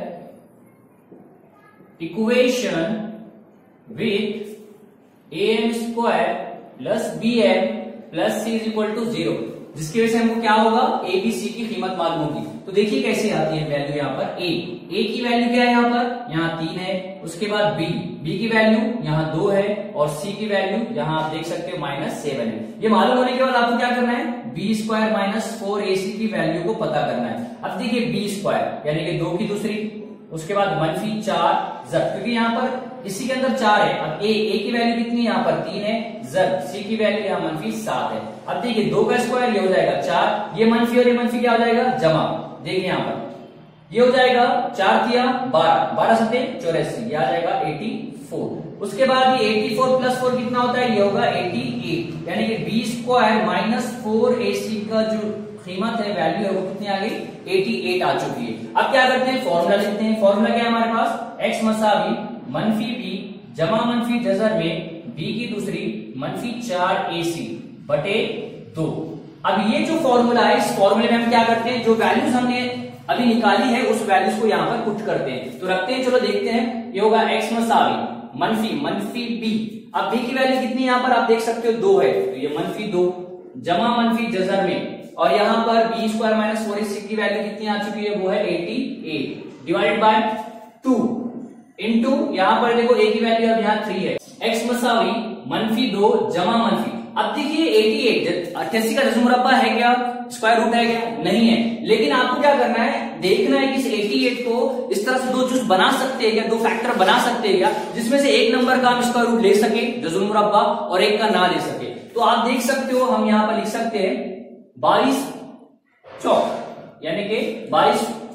equation with a m square plus b m plus c is equal to zero, जिसकी वजह से हमको क्या होगा, ए बी सी की कीमत मालूम होगी। तो देखिए कैसे आती है वैल्यू, यहाँ पर ए ए की वैल्यू क्या है, यहाँ पर यहाँ तीन है। उसके बाद बी बी की वैल्यू यहाँ दो है और सी की वैल्यू यहाँ आप देख सकते हो माइनस सेवन है। ये मालूम होने के बाद आपको क्या करना है, b square minus four a c की वैल्यू को पता करना है। अब देखिए बी स्क्वायर यानी कि दो की दूसरी, उसके बाद मनफी चार जर, क्योंकि यहाँ पर इसी के अंदर चार है। अब ए ए की वैल्यू कितनी है, यहाँ पर तीन है, जर सी की वैल्यू यहाँ मनफी सात है। अब देखिए दो का स्क्वायर ये हो जाएगा चार, ये मनफी और ये मनफी क्या हो जाएगा, जमा। देखिए यहाँ पर ये हो जाएगा चार किया बारह, बारह सत्ते चौरासी, ये आ जाएगा एटी फोर। उसके बाद ये एटी फोर प्लस फोर कितना होता है, ये होगा एटी एट, यानी कि b square minus four a c का जो कीमत है, वैल्यू है, वो कितनी आ गई, अठासी आ चुकी है। अब क्या करते हैं, फॉर्मूला लिखते हैं। फॉर्मूला क्या है हमारे पास, एक्स मसावी मनफी बी जमा मनफी जजर में बी की दूसरी मनफी चार ए सी बटे दो। अब ये जो फॉर्मूला है, इस फॉर्मूले में हम क्या करते हैं, जो वैल्यूज हमने अभी निकाली है उस वैल्यूज को यहाँ पर पुट करते हैं। तो रखते हैं, चलो देखते हैं। ये होगा एक्स मसावी मनफी मनफी बी। अब बी की वैल्यू कितनी यहाँ पर आप देख सकते हो, दो है, तो ये मनफी दो जमा मनफी जजर में, और यहाँ पर b square minus four a c की वैल्यू कितनी आ चुकी है, वो है eighty eight divided by two into यहाँ पर देखो ए की वैल्यू अब यहाँ थ्री है, एक्स मसावी मनफी दो जमा मनफी। अब देखिए अठासी अट्ठासी का दस मुरब्बा है क्या, स्क्वायर रूट है क्या, नहीं है। लेकिन आपको क्या करना है, देखना है कि इस अठासी को इस तरह से दो चूज बना सकते हैं क्या, दो फैक्टर बना सकते हैं क्या, जिसमें से एक नंबर का हम इसका रूट ले सके जजुल मुरब्बा और एक का ना ले सके। तो आप देख सकते हो, हम यहाँ पर लिख सकते हैं बाईस चौक यानी कि बाईस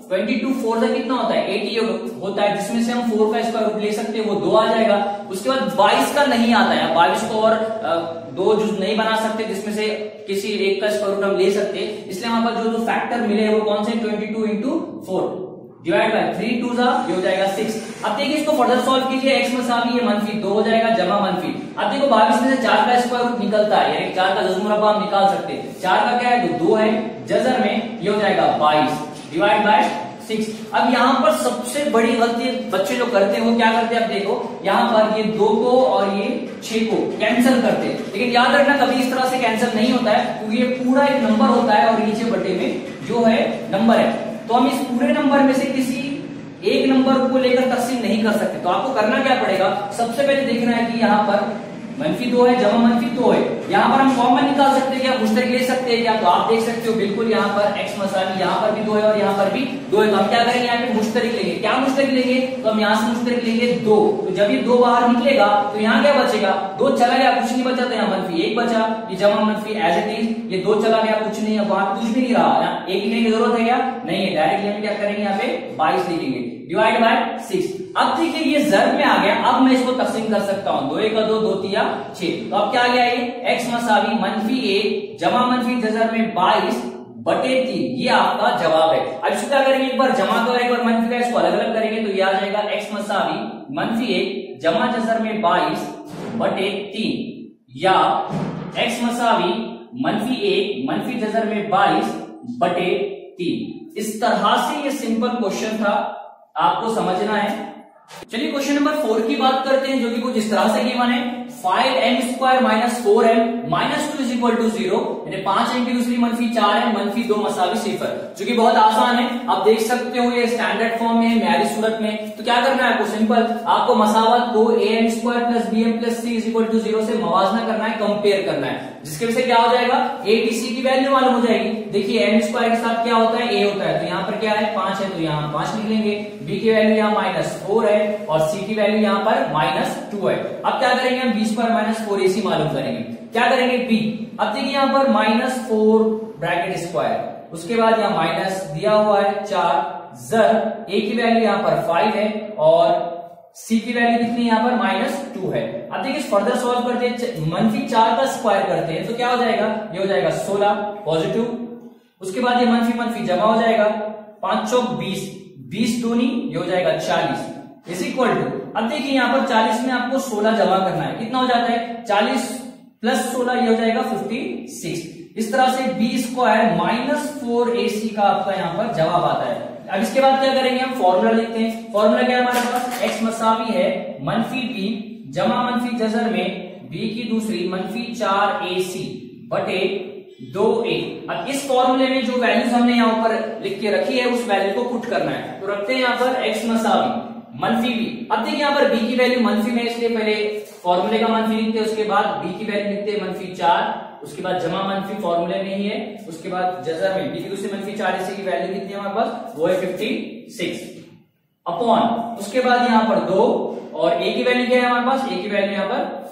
ट्वेंटी टू फोर का कितना होता है एटी होता है, जिसमें से हम फोर का स्क्वायर रूट ले सकते हैं, वो दो आ जाएगा। उसके बाद बाईस का नहीं आता है, बाईस को और दो जो नहीं बना सकते जिसमें से किसी एक का स्क्वायर रूट हम ले सकते हैं, इसलिए हमारे पास जो जो फैक्टर मिले वो कौन से twenty two into four divide by three two जा ये हो जाएगा सिक्स। अब देखिए इसको फर्दर सॉल्व कीजिए, एक्स मसावी ये मनफी दो हो जाएगा जमा मनफी। अब देखो बाईस में से चार का स्क्वायर रूट निकलता है, यानी चार का जज़्ब मुरब्बा हम निकाल सकते हैं। चार का क्या है तो दो है, जज़र में ये हो जाएगा बाईस डिवाइड बाय सिक्स। अब यहाँ पर सबसे बड़ी गलती बच्चे जो करते हैं वो क्या करते हैं, अब देखो यहाँ पर ये दो को और ये छह को कैंसिल करते हैं, लेकिन याद रखना कभी इस तरह से कैंसिल नहीं होता है, क्योंकि ये पूरा एक नंबर होता है और नीचे बटे में जो है नंबर है, तो हम इस पूरे नंबर में से किसी एक नंबर को लेकर तकसीम नहीं कर सकते। तो आपको करना क्या पड़ेगा, सबसे पहले देखना है कि यहाँ पर मनफी दो है जमा मनफी दो है, यहाँ पर हम कॉमन निकाल सकते हैं क्या, मुश्तरक ले सकते हैं क्या, तो आप देख सकते हो बिल्कुल यहाँ पर एक्स मसावी यहाँ पर भी दो है और यहाँ पर भी दो है, तो हम क्या करेंगे यहाँ पे मुश्तरक लेंगे। क्या मुश्तरक लेंगे, तो हम यहाँ से मुश्तरक लेंगे दो, तो जब ये दो बाहर निकलेगा तो यहाँ क्या बचेगा, दो चला गया कुछ नहीं बचा, तो यहाँ मनफी एक बचा, ये जमा मनफी एज इट इज, ये दो चला गया कुछ नहीं है, वहां कुछ भी नहीं रहा, एक लिखने की जरूरत है क्या, नहीं है, डायरेक्टली हम क्या करेंगे यहाँ पे बाईस लिखेंगे डिवाइड बाय सिक्स। अब देखिए ये ज़र्ब में आ गया, अब मैं इसको तकसीम कर सकता हूं, दो एक का दो, दो तिया छह, तो अब क्या आ गया ये एक्स मसावी मनफी एक जमा मनफी जज़र में बाईस बटे तीन, ये आपका जवाब है। अब इसको क्या करेंगे, एक बार जमा का एक बार मनफी का इसको अलग अलग करेंगे, तो ये आ जाएगा एक्स मसावी मनफी एक जमा जज़र में बाईस बटे तीन, या एक्स मसावी मनफी एक मनफी जज़र में बाईस बटे तीन। इस तरह से ये सिंपल क्वेश्चन था, आपको समझना है। चलिए क्वेश्चन नंबर फोर की बात करते हैं, जो कि कुछ इस तरह से गिवन है, five m square minus four m minus two is equal to zero, यानी पांच एम की दूसरी मनफी चार एम मनफी दो मसावी सिफर, जो कि बहुत आसान है, आप देख सकते हो ये स्टैंडर्ड फॉर्म में है म्यारी सूरत में। तो क्या करना है आपको, सिंपल आपको मसावत को a m square plus b m plus c is equal to zero से मवाजना करना है, कंपेयर करना है, जिसके वजह से क्या हो जाएगा ए बी सी की वैल्यू मालूम हो जाएगी। देखिए एम स्क्वायर के साथ क्या होता है, ए होता है, तो यहाँ पर क्या है पांच है, तो यहाँ पांच लिख लेंगे, बी की वैल्यू यहाँ माइनस फोर है और सी की वैल्यू यहाँ पर माइनस टू है। अब क्या करेंगे हम, b square minus four a c मालूम करेंगे, क्या करेंगे बी। अब देखिए यहाँ पर माइनस फोर ब्रैकेट स्क्वायर, उसके बाद यहाँ माइनस दिया हुआ है चार, जर ए की वैल्यू यहाँ पर फाइव है और सी की वैल्यू कितनी यहाँ पर माइनस टू है। अब देखिए फर्दर सॉल्व करते हैं, मनफी चार का स्क्वायर करते हैं, तो क्या हो जाएगा, ये हो जाएगा सोलह पॉजिटिव, उसके बाद ये मनफी मनफी जमा हो जाएगा, पांच चौक बीस, बीस दूनी ये हो जाएगा चालीस इज इक्वल टू, अब देखिए यहाँ पर चालीस में आपको सोलह जमा करना है, कितना हो जाता है चालीस प्लस सोलह ये हो जाएगा फिफ्टी सिक्स। इस तरह से b square minus four a c का आपका यहाँ पर जवाब आता है। अब इसके बाद क्या करेंगे, हम फॉर्मूला लिखते हैं, फॉर्मूला क्या है हमारे पास, एक्स मसावी है मनफी बी जमा मनफी जज़र में बी की दूसरी मनफी चार ए सी बटे दो ए। अब इस फॉर्मूले में जो वैल्यूज हमने यहाँ ऊपर लिख के रखी है उस वैल्यू को पुट करना है, तो रखते हैं यहाँ पर एक्स मसावी मनफी बी। अब देखिए यहाँ पर बी की वैल्यू मनफी में, इसलिए पहले फॉर्मूले का मनफी लिखते हैं, उसके बाद बी की वैल्यू लिखते हैं मनफी चार, उसके बाद जमा मनफी फॉर्मूले में ही है, उसके बाद जज़र में बी की दूसरी मनफी चार की वैल्यू कितनी है हमारे पास, वो है फिफ्टी सिक्स अपॉन, उसके बाद यहाँ पर दो और ए की वैल्यू क्या है हमारे पास, ए की वैल्यू यहाँ पर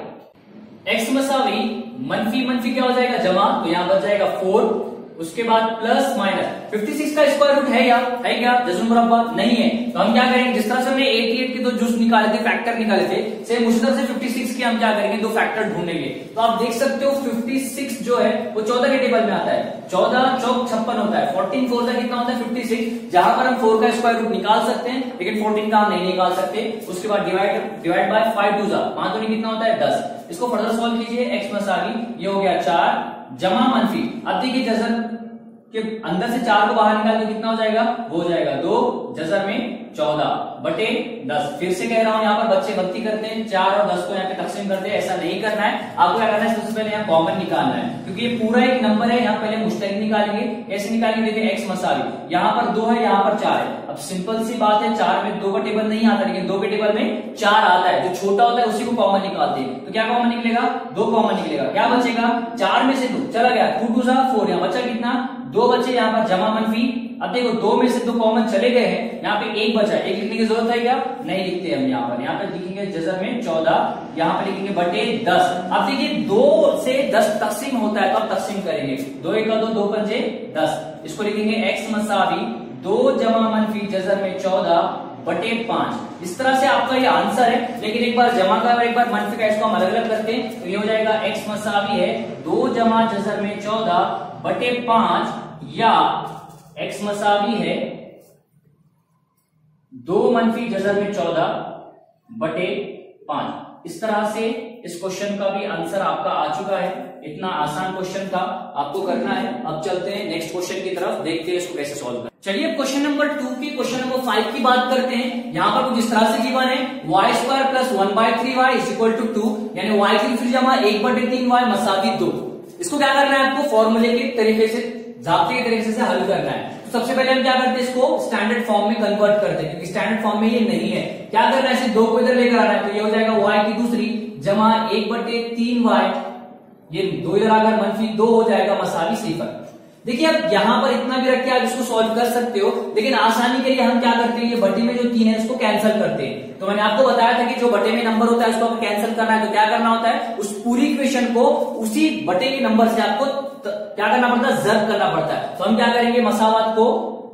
फाइव। एक्स मसावी मनफी मनफी क्या हो जाएगा जमा, तो यहाँ बच जाएगा फोर, उसके बाद प्लस माइनस छप्पन का स्क्वायर रूट है या है क्या, जज़्ब मुरब्बा नहीं है, तो हम क्या करेंगे, जिस तरह से हमने अठासी के दो जुज निकाले थे, फैक्टर निकाले थे, सेम उसी तरह से छप्पन के हम क्या करेंगे, दो फैक्टर ढूंढेंगे। तो आप देख सकते हो छप्पन जो है वो चौदह के टेबल में आता है, चौदह चौक छप्पन होता है, फोर्टीन फोर का कितना होता है छप्पन, जहां पर हम फोर का स्क्वायर रूट निकाल सकते हैं लेकिन फोर्टीन का हम नहीं निकाल सकते। उसके बाद divide divide by five two जा पांच दूनी कितना होता है दस, इसको फर्दर सॉल्व कीजिए, एक्स मसावी ये हो गया चार जमा मनफी, अब देखिए जज़र के अंदर से चार को बाहर निकाल तो कितना हो जाएगा, वो हो जाएगा दो, जज़र में चौदह बटे दस। फिर से कह रहा हूं यहाँ पर बच्चे गलती करते हैं, चार और दस को यहाँ पे तकसीम करते हैं, ऐसा नहीं करना है। आपको क्या करना है, सबसे पहले यहाँ कॉमन निकालना है, क्योंकि ये पूरा एक नंबर है, यहाँ पहले मुश्तरक निकालेंगे, ऐसे निकालेंगे, देखिए एक्स मसावी यहाँ पर दो है, यहाँ पर चार है। अब सिंपल सी बात है, चार में दो का टेबल नहीं आता, लेकिन दो के टेबल में चार आता है, जो छोटा होता है उसी को कॉमन निकालते हैं, तो क्या कॉमन निकलेगा, दो कॉमन निकलेगा, क्या बचेगा, चार में से दो चला गया, टू टू जा फोर, यहाँ बचा कितना, दो बचे यहाँ पर जमा मनफी। अब देखो दो में से दो कॉमन चले गए हैं, यहाँ पे एक बचा, एक लिखने की जरूरत है क्या, नहीं लिखते हम यहाँ पर, यहाँ पे लिखेंगे जज़र में चौदह, यहाँ पे लिखेंगे बटे दस। अब देखिए दो से दस तकसीम होता है, तो आप तकसीम करेंगे, दो एक का दो, दो पंजे दस, इसको लिखेंगे एक्स मसावी दो जमा मनफी जजर में चौदह बटे पांच। इस तरह से आपका ये आंसर है, लेकिन एक बार जमा का और एक बार मनफी का इसको हम अलग अलग करते हैं तो ये हो जाएगा x मसावी है दो जमा जजर में चौदह बटे पांच, या x मसावी है दो मनफी जजर में चौदह बटे पांच। इस तरह से इस क्वेश्चन का भी आंसर आपका आ चुका है। इतना आसान क्वेश्चन था, आपको करना है। अब चलते हैं नेक्स्ट क्वेश्चन की तरफ, देखते हैं इसको कैसे सॉल्व करें। चलिए क्वेश्चन नंबर टू की क्वेश्चन नंबर फाइव की बात करते हैं। यहाँ पर कुछ इस तरह से गिवन है y square plus one by three y is equal to two, two y की दूसरी जमा एक बटे तीन वाई मसावी दो। इसको क्या करना है आपको फॉर्मूले के तरीके से, जाब्ते के तरीके से हल करना है। तो सबसे पहले हम क्या करते हैं, इसको स्टैंडर्ड फॉर्म में कन्वर्ट करते हैं, क्योंकि स्टैंडर्ड फॉर्म में ये नहीं है। क्या करना है, इसे दो को इधर लेकर आना है, तो ये हो जाएगा वाई की दूसरी जमा एक बटे तीन वाई, ये दो इधर आकर मनफी दो हो जाएगा मसावी सिफर। देखिए अब यहां पर इतना भी रख के आप इसको सॉल्व कर सकते हो, लेकिन आसानी के लिए हम क्या करते हैं, ये बटे में जो तीन है उसको कैंसिल करते हैं। तो मैंने आपको बताया था कि जो बटे में नंबर होता है उसको आपको कैंसिल करना है, तो क्या करना होता है, उस पूरी इक्वेशन को उसी बटे के नंबर से आपको क्या करना पड़ता है, जर्ब करना पड़ता है। तो हम क्या करेंगे, मसावत को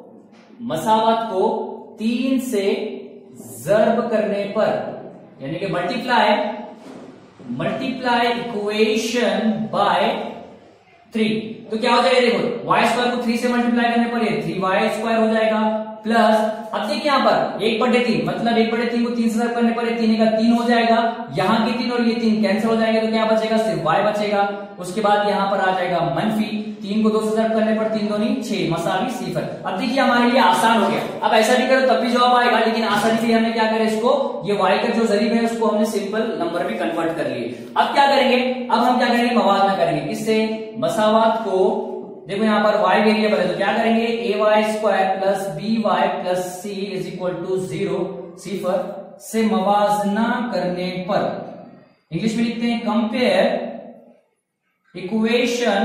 मसावत को तीन से जर्ब करने पर, यानी कि multiply multiply equation by three, तो क्या हो जाएगा, देखो वाई स्क्वायर को थ्री से मल्टीप्लाई करने पर ये थ्री वाई स्क्वायर हो जाएगा, प्लस अब देखिए यहाँ पर एक बटे तीन, मतलब एक बटे तीन को तीन से जब करने पर तीन का तीन हो जाएगा, यहाँ के तीन और ये तीन कैंसिल हो जाएंगे, तो क्या बचेगा, सिर्फ वाई बचेगा। उसके बाद यहाँ पर आ जाएगा मनफी, तीन को दो से जब करने पर तीन दो नहीं छह मसावी सिफर। अब देखिए हमारे लिए आसान हो गया, अब ऐसा भी करो तब भी जवाब आएगा, लेकिन आसानी के लिए हमने क्या करें, इसको ये वाई का जो जरीब है उसको हमने सिंपल नंबर में कन्वर्ट कर लिए। अब क्या करेंगे, अब हम क्या करेंगे, मवाजना करेंगे। किससे, मसावत को, देखो यहाँ पर y वेरिएबल है तो क्या करेंगे, a y square plus b y plus c is equal to zero सिफर से मवाजना करने पर, इंग्लिश में लिखते हैं compare equation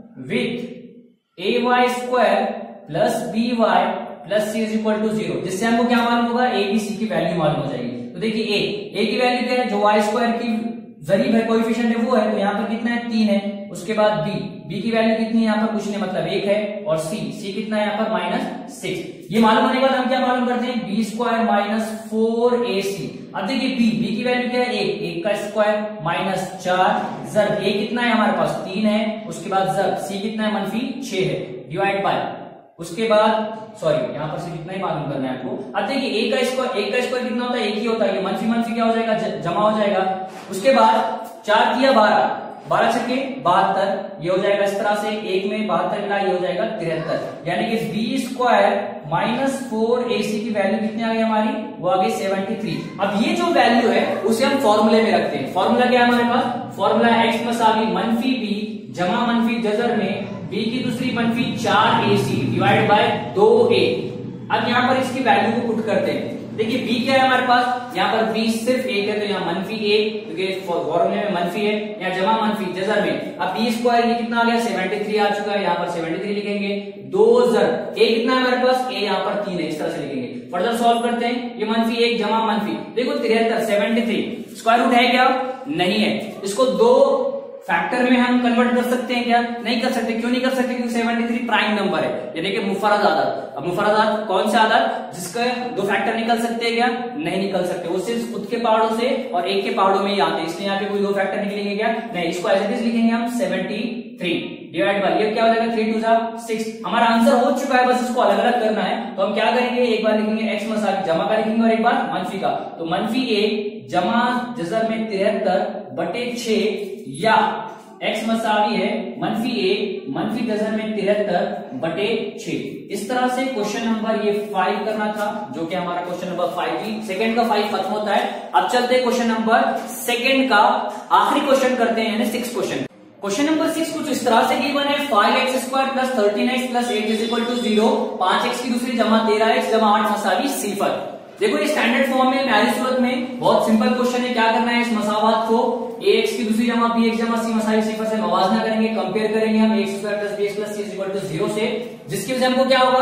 with a y square plus b y plus c is equal to zero, जिससे हमको क्या मालूम होगा, ए बी सी की वैल्यू मालूम हो जाएगी। तो देखिए ए ए की वैल्यू क्या है, जो वाई स्क्वायर की जरीब है, कोएफिशिएंट है वो है, तो यहाँ पर कितना है, तीन है। उसके बाद बी बी की वैल्यू कितनी है, यहाँ पर कुछ नहीं, मतलब एक है, और सी सी कितना है यहाँ पर, माइनस सिक्स। ये मालूम होने के बाद हम क्या मालूम करते हैं, b square minus four a c. अब देखिए बी बी की वैल्यू क्या है, एक, एक का स्क्वायर माइनस चार, जब ए कितना है हमारे पास, तीन है। उसके बाद जब सी कितना है, मनफी छह है, डिवाइड बाय, उसके बाद सॉरी यहाँ पर सिर्फ इतना ही मालूम करना है आपको। अब देखिए एक का स्क्वायर, एक का स्क्वायर कितना होता है, एक ही होता है, ये मनफी मनफी क्या हो जाएगा, जमा हो जाएगा। उसके बाद चार किया बारह, बारह छक्के बहत्तर, ये हो जाएगा इस तरह से, एक में बहत्तर मिला, ये हो जाएगा तिहत्तर, यानी कि b square minus four a c की वैल्यू कितनी आ गई हमारी, वो आ गई सेवेंटी थ्री। अब ये जो वैल्यू है उसे हम फॉर्मूले में रखते हैं। फॉर्मूला क्या है हमारे पास, फॉर्मूला एक्स मसावी मनफी बी जमा मनफी जजर में बी की दूसरी मनफी चार ए सी डिवाइड बाय दो ए। अब यहाँ पर इसकी वैल्यू को पुट करते हैं। देखिए बी क्या है हमारे पास, यहाँ पर बी सिर्फ एक है, तो यहाँ मनफी एक, क्योंकि फॉर्मूले में मनफी है, यहाँ जमा मनफी जजर में। अब बी स्क्वायर ये कितना आ गया, सेवेंटी थ्री आ चुका है, यहाँ पर सेवेंटी थ्री लिखेंगे। दो जर ए कितना है हमारे पास, ए यहाँ पर तीन है, इस तरह से लिखेंगे। फर्दर सॉल्व करते हैं, ये मनफी एक जमा मनफी, देखो तिहत्तर, सेवेंटी थ्री स्क्वायर रूट है क्या, नहीं है। इसको दो फैक्टर में हम कन्वर्ट कर सकते हैं क्या, नहीं कर सकते। क्यों नहीं कर सकते, क्योंकि सेवेंटी थ्री प्राइम नंबर है, यानी कि मुफरद आदत। अब मुफरद आदत कौन सा आदत, जिसका दो फैक्टर निकल सकते हैं क्या, नहीं निकल सकते, वो सिर्फ खुद के पहाड़ों से और एक के पहाड़ों में ही आते हैं, इसलिए यहाँ पे कोई दो फैक्टर निकलेंगे क्या, नहीं। इसको एज इट इज लिखेंगे हम सेवेंटी थ्री डिवाइड बाय, ये क्या हो जाएगा, थ्री टू जा सिक्स। हमारा आंसर हो चुका है, बस इसको अलग अलग करना है। तो हम क्या करेंगे, एक बार लिखेंगे एक्स मसावी जमा का लिखेंगे और एक बार मनफी का। तो मनफी ए जमा जजर में तिहत्तर बटे छह, या एक्स मसावी है मनफी ए मनफी जजर में तिहत्तर बटे छह। इस तरह से क्वेश्चन नंबर ये फाइव करना था, जो कि हमारा क्वेश्चन नंबर फाइव ही सेकंड का फाइव खत्म होता है। अब चलते हैं क्वेश्चन नंबर सेकंड का आखिरी क्वेश्चन करते हैं, यानी six question. Question number six कुछ इस तरह से गिवन है, five x square plus thirteen x plus eight is equal to zero, पांच एक्स की दूसरी जमा तेरह एक्स जमा आठ मसावी सिफर। देखो ये स्टैंडर्ड फॉर्म में पहली सूरत में बहुत सिंपल क्वेश्चन है। क्या करना है, इस मसावत को ए एक्स की दूसरी जमा बी एक्स जमा सी मसावी सिफर से मवाजना करेंगे, कंपेयर करेंगे हम x square plus b x plus c is equal to zero से, जिसकी वजह हमको क्या होगा,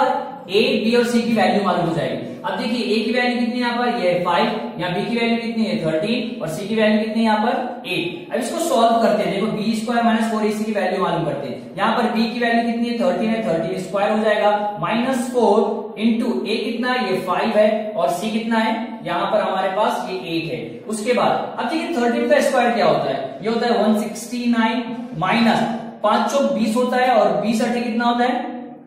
ए बी और सी की वैल्यू मालूम हो जाएगी। अब देखिए ए की वैल्यू कितनी है यहाँ पर, ये फाइव, यहाँ बी की वैल्यू कितनी है थर्टीन और सी की वैल्यू कितनी है यहाँ पर एट। अब इसको सॉल्व करते हैं, देखो b square minus four a c की वैल्यू मालूम करते हैं। यहाँ पर बी की वैल्यू कितनी है थर्टीन है, थर्टीन स्क्वायर हो जाएगा माइनस फोर इंटू ए कितना है ये फाइव है और सी कितना है यहाँ पर हमारे पास ये एट है। उसके बाद अब देखिए थर्टीन का स्क्वायर क्या होता है, ये होता है वन सिक्सटी नाइन माइनस पांच चौक बीस होता है और बीस अठे कितना होता है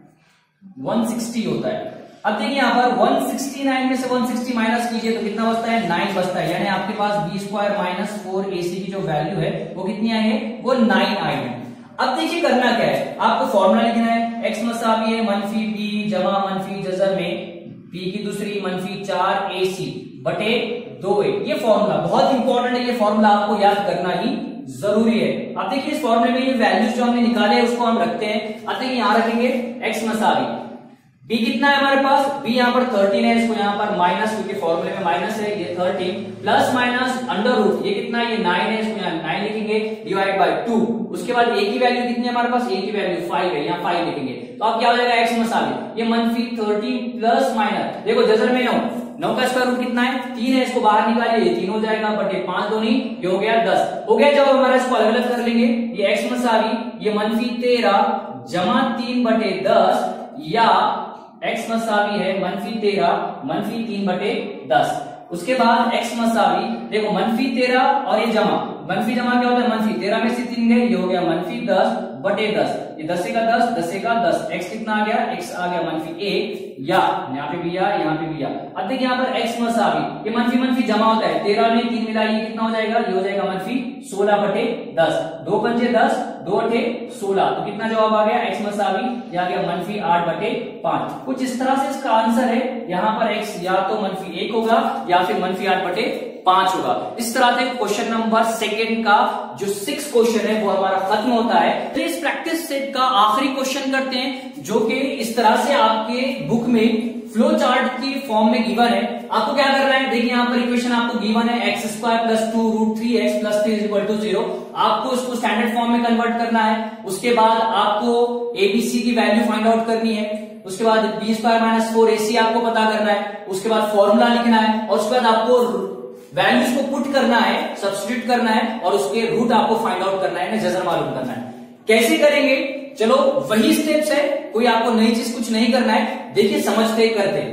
वन सिक्सटी होता है। अब देखिए यहाँ पर वन सिक्सटी नाइन में से वन सिक्सटी माइनस कीजिए तो कितना बचता है नाइन बचता है, यानी आपके पास b square minus four a c की जो वैल्यू है वो कितनी आई है, वो नाइन आई है। अब देखिए करना क्या है, आपको फॉर्मूला लिखना है, एक्स मसावी है मनफी बी जमा मनफी जजर में बी की दूसरी मनफी चार ए सी बटे दो ए। ये फॉर्मूला बहुत इंपॉर्टेंट है, ये फॉर्मूला आपको याद करना ही जरूरी है। अब देखिए इस फॉर्मूले में ये वैल्यूज जो हमने निकाले हैं उसको हम रखते हैं। अब देखिए यहाँ रखेंगे एक्स मसावी बी कितना है हमारे पास, बी यहाँ पर थर्टीन है, इसको यहाँ पर माइनस क्योंकि फॉर्मूले में माइनस है, ये thirteen plus minus under root ये कितना है ये नाइन है, इसको यहाँ नाइन लिखेंगे डिवाइड बाय टू। उसके बाद ए की वैल्यू कितनी है हमारे पास, ए की वैल्यू फाइव है, यहाँ फाइव लिखेंगे तो अब क्या हो जाएगा एक्स मसावी ये मनफी थर्टीन प्लस माइनस, देखो जजर में नौ, नौ का स्क्वायर रूट कितना है तीन है, इसको बाहर निकालिए ये तीन हो जाएगा बटे पांच दो नहीं ये हो गया दस हो गया। जब हमारा इसको अलग अलग कर लेंगे, ये एक्स मसावी ये मनफी तेरह जमा तीन बटे दस या एक्स मसावी है मनफी तेरह मनफी तीन बटे दस। उसके बाद एक्स मसावी देखो मनफी तेरह और ये जमा, मनफी जमा क्या होता है मनफी तेरह में से तीन गए ये हो गया मनफी दस बटे दस, ये दस का दस दस का दस, एक्स कितना आ गया एक्स आ गया मनफी एक या यहाँ पे भी आ यहाँ पे भी आ। अब देखिए यहाँ पर एक्स मसावी ये मनफी मनफी जमा होता है, तेरह में तीन मिला ये कितना हो जाएगा ये हो जाएगा मनफी सोलह बटे दस, दो पंजे दस दो अठे सोलह, तो कितना जवाब आ गया एक्स मसावी ये आ गया मनफी आठ बटे पांच। कुछ इस तरह से इसका आंसर है, यहाँ पर एक्स या तो मनफी एक होगा या फिर मनफी आठ बटे पांच होगा। इस तरह से क्वेश्चन नंबर सेकंड का जो सिक्स क्वेश्चन है वो हमारा खत्म होता है। तो इस प्रैक्टिस सेट का आखिरी क्वेश्चन करते हैं जो कि इस तरह से आपके बुक में फ्लो चार्ट की फॉर्म में गिवन है। आपको क्या करना है, देखिए यहाँ पर इक्वेशन आपको गिवन है x square plus two root three x plus three is equal to zero, आपको इसको स्टैंडर्ड फॉर्म में कन्वर्ट करना है। उसके बाद आपको एबीसी की वैल्यू फाइंड आउट करनी है, उसके बाद b square minus four a c आपको पता करना है, उसके बाद फॉर्मूला लिखना है और उसके बाद आपको वैल्यूज को पुट करना है, सब्स्टिट्यूट करना है और उसके रूट आपको फाइंड आउट करना है, जजर मालूम करना है। कैसे करेंगे, चलो वही स्टेप्स है, कोई आपको नई चीज कुछ नहीं करना है, देखिए समझते करते।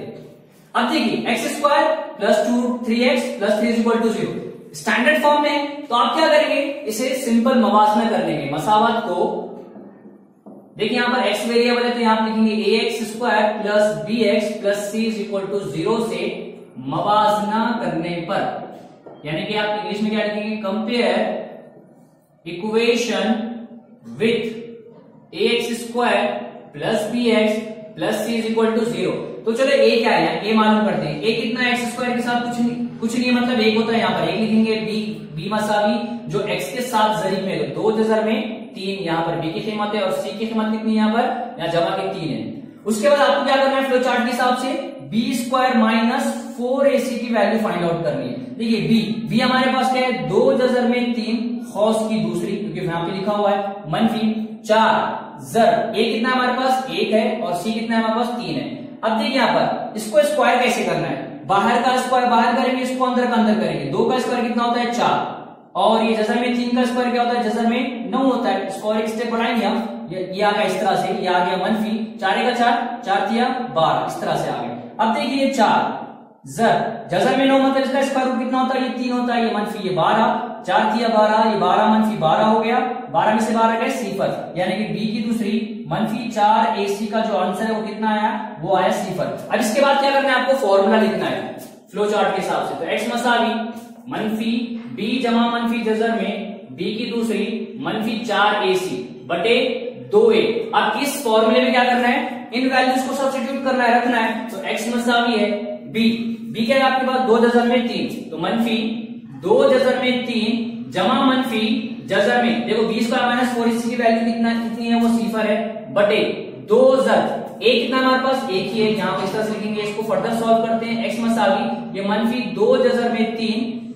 अब देखिए x square plus two three x plus three is equal to zero standard form में, तो आप क्या करेंगे इसे सिंपल मवाजना कर लेंगे, मसावत को। देखिए यहाँ पर एक्स वेरिएबल है तो यहाँ आप लिखेंगे a x square plus b x plus c is equal to zero से मवाजना करने पर, यानी कि आप इंग्लिश में क्या लिखेंगे compare equation with a x square plus b x plus c is equal to zero. तो चलो ए क्या है, ए मालूम करते हैं, ए कितना है एक्स स्क्वायर के साथ कुछ नहीं कुछ नहीं मतलब एक होता है, यहाँ पर एक लिखेंगे बी बी मसावी जो एक्स के साथ जरीब में दो जजर में तीन, यहाँ पर बी की कीमत है और सी की कीमत कितनी है यहाँ पर यहाँ जमा के तीन है। उसके बाद आपको क्या करना है फ्लो चार्ट के हिसाब से b square minus four a c की वैल्यू फाइंड आउट करनी है। देखिए बी बी हमारे पास क्या है दो जजर में तीन खौस की दूसरी, क्योंकि यहाँ पे लिखा हुआ है मनफी चार जर, ए कितना हमारे पास एक है और सी कितना है हमारे पास तीन है। अब देखिए यहाँ पर इसको स्क्वायर कैसे करना है, बाहर का स्क्वायर बाहर करेंगे, इसको अंदर का अंदर करेंगे, दो का स्क्वायर कितना होता है चार और ये जजर में तीन का स्क्वायर क्या होता है जजर में नौ होता है, इसको और एक स्टेप बढ़ाएंगे हम, ये आ गया इस तरह से, ये आ गया मनफी चार का चार चार दिया बारह, इस तरह से आ गया। अब देखिए चार जर जजर में नौ मतलब इसका स्क्वायर रूट कितना होता है ये तीन होता है, ये मनफी ये बारह, चार दिया बारह, ये बारह मनफी बारह हो गया, बारह में से बारह गए सिफर, यानी कि बी की दूसरी मनफी चार ए सी का जो आंसर है वो कितना आया वो आया सिफर। अब इसके बाद क्या करना है आपको फॉर्मूला लिखना है फ्लो चार्ट के हिसाब से, तो एक्स मसावी मनफी बी जमा मनफी जजर में बी की दूसरी मनफी चार ए सी बटे दो ए। अब इस फॉर्मूले में क्या करना है इन वैल्यूज को सब्स्टिट्यूट करना है रखना है, तो एक्स मसावी है बी बी क्या है आपके पास दो जजर में तीन, तो मनफी दो जजर में तीन जमा मनफी जजर में देखो बी स्क्वायर माइनस फोर की वैल्यू कितना कितनी है वो सिफर है बटे दो जर ए कितना हमारे पास एक ही है, यहाँ पर इस तरह से लिखेंगे, इसको फर्दर सॉल्व करते हैं। एक्स मसावी ये मनफी दो जजर में तीन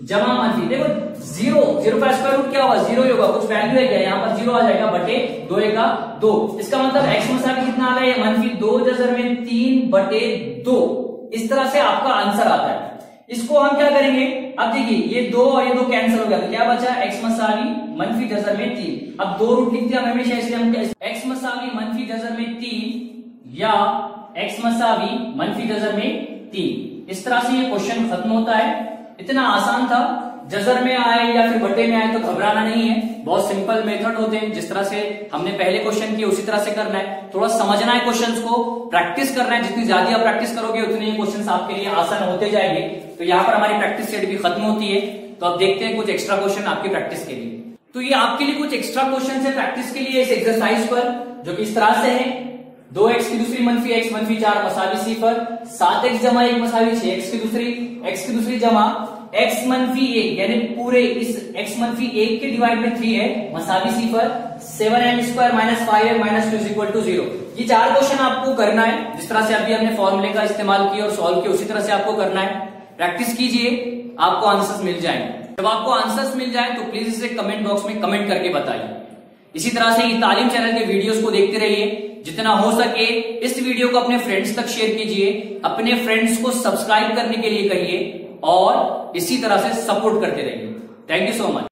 जमा मनफी। देखो जीरो जीरो का स्क्वायर रूट क्या होगा, जीरो ही होगा, कुछ वैल्यू है क्या, यहाँ पर जीरो आ जाएगा बटे दो एका दो। इसका मतलब एक्स मसावी कितना आ रहा है, मनफी दो जजर में तीन बटे दो। इस तरह से आपका आंसर आता है। इसको हम क्या करेंगे, अब देखिए ये दो और ये दो कैंसिल हो गया, तो क्या बचा, एक्स मसावी मनफी जजर में तीन। अब दो रूट लिखते हैं हमेशा, इसलिए हम एक्स मसावी मनफी जजर में तीन या एक्स मसावी मनफी जजर में तीन। इस तरह से ये क्वेश्चन खत्म होता है। इतना आसान था, जजर में आए या फिर बटे में आए तो घबराना नहीं है, बहुत सिंपल मेथड होते हैं। जिस तरह से हमने पहले क्वेश्चन किए उसी तरह से करना है, थोड़ा समझना है क्वेश्चंस को, प्रैक्टिस करना है। जितनी ज्यादा आप प्रैक्टिस करोगे उतने ही क्वेश्चंस आपके लिए आसान होते जाएंगे। तो यहाँ पर हमारी प्रैक्टिस सेट भी खत्म होती है। तो अब देखते हैं कुछ एक्स्ट्रा क्वेश्चन आपकी प्रैक्टिस के लिए। तो ये आपके लिए कुछ एक्स्ट्रा क्वेश्चन है प्रैक्टिस के लिए इस एक्सरसाइज पर, जो कि इस तरह से है। दो एक्स की दूसरी मनफी एक्स मनफी चार मसावी सिफर, सात एक्स जमा एक मसावी छह एक्स की दूसरी, एक्स की दूसरी जमा एक्स मनफी एक, यानी पूरे इस एक्स मनफी एक के डिवाइड में थ्री है मसावी सिफर, seven m square minus five m minus two is equal to zero. ये चार क्वेश्चन आपको करना है, जिस तरह से अभी हमने फॉर्मूले का इस्तेमाल किया और सॉल्व किया उसी तरह से आपको करना है। प्रैक्टिस कीजिए, आपको आंसर्स मिल जाएंगे। जब आपको आंसर्स मिल जाए तो प्लीज इसे कमेंट बॉक्स में कमेंट करके बताइए। इसी तरह से ये तालीम चैनल के वीडियोस को देखते रहिए। जितना हो सके इस वीडियो को अपने फ्रेंड्स तक शेयर कीजिए, अपने फ्रेंड्स को सब्सक्राइब करने के लिए कहिए और इसी तरह से सपोर्ट करते रहिए। Thank you so much.